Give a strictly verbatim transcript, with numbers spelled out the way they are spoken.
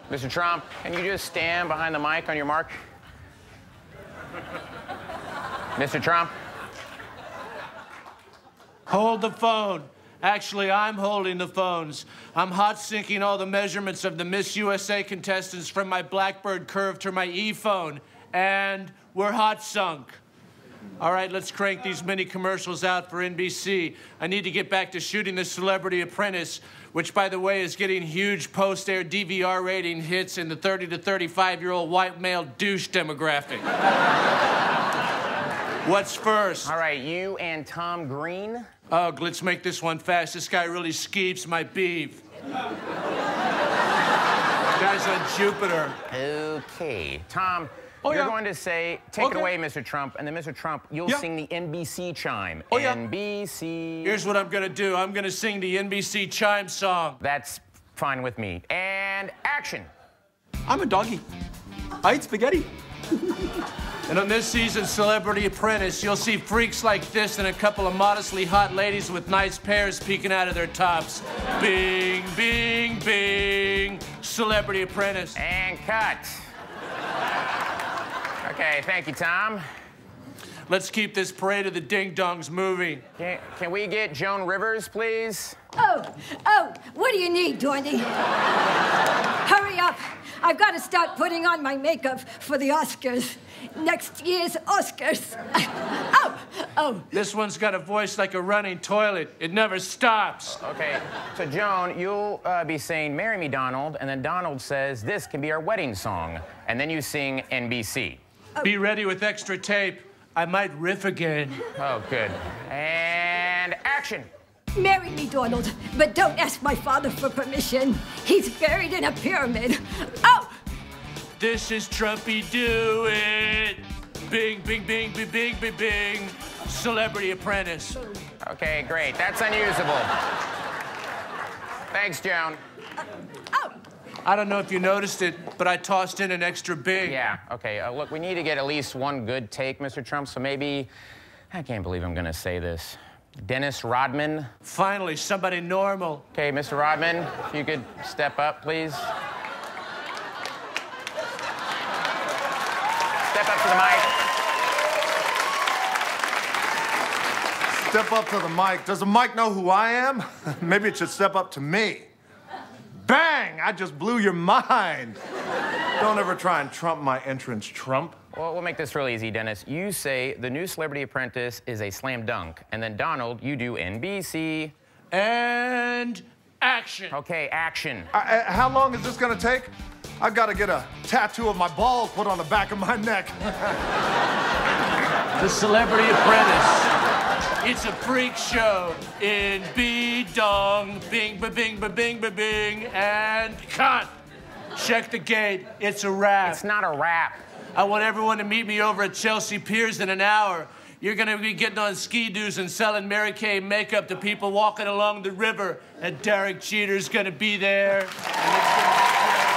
Mister Trump, can you just stand behind the mic on your mark? Mister Trump? Hold the phone. Actually, I'm holding the phones. I'm hot syncing all the measurements of the Miss U S A contestants from my Blackbird Curve to my E-phone. And we're hot sunk. All right, let's crank these mini commercials out for N B C. I need to get back to shooting The Celebrity Apprentice, which, by the way, is getting huge post-air D V R rating hits in the thirty to thirty-five-year-old white male douche demographic. What's first? All right, you and Tom Green. Oh, let's make this one fast. This guy really skeeps my beef. Guy's on Jupiter. Okay. Tom, oh, you're yeah. going to say, take okay. it away, Mister Trump, and then, Mister Trump, you'll yeah. sing the N B C chime. Oh, yeah. N B C. Here's what I'm going to do. I'm going to sing the N B C chime song. That's fine with me. And action. I'm a doggy. I eat spaghetti. And on this season's Celebrity Apprentice, you'll see freaks like this and a couple of modestly hot ladies with nice pears peeking out of their tops. Bing, bing, bing. Celebrity Apprentice. And cut. Okay, thank you, Tom. Let's keep this parade of the ding-dongs moving. Can, can we get Joan Rivers, please? Oh, oh, what do you need, Dorothy? Hurry up. I've got to start putting on my makeup for the Oscars. Next year's Oscars. Oh, oh. This one's got a voice like a running toilet. It never stops. Okay, so Joan, you'll uh, be saying, "Marry me, Donald," and then Donald says, "This can be our wedding song," and then you sing N B C. Oh. Be ready with extra tape. I might riff again. Oh, good. And action. Marry me, Donald, but don't ask my father for permission. He's buried in a pyramid. Oh! This is Trumpy Do It. Bing, bing, bing, bing, bing, bing, bing. Celebrity Apprentice. Okay, great. That's unusable. Thanks, Joan. Uh, oh! I don't know if you noticed it, but I tossed in an extra bing. Yeah, okay. Uh, look, we need to get at least one good take, Mister Trump, so maybe... I can't believe I'm gonna say this. Dennis Rodman. Finally, somebody normal. Okay, Mister Rodman, if you could step up, please. Step up to the mic. Step up to the mic. Does the mic know who I am? Maybe it should step up to me. Bang! I just blew your mind. Don't ever try and trump my entrance, Trump. Well, we'll make this real easy, Dennis. You say the new Celebrity Apprentice is a slam dunk, and then Donald, you do N B C. And action. Okay, action. I, I, how long is this gonna take? I've got to get a tattoo of my balls put on the back of my neck. The Celebrity Apprentice. It's a freak show in B-dong. Bing, ba-bing, ba-bing, ba-bing, and cut. Check the gate. It's a wrap. It's not a rap. I want everyone to meet me over at Chelsea Piers in an hour. You're gonna be getting on ski-doos and selling Mary Kay makeup to people walking along the river. And Derek Jeter's gonna be there. And it's gonna be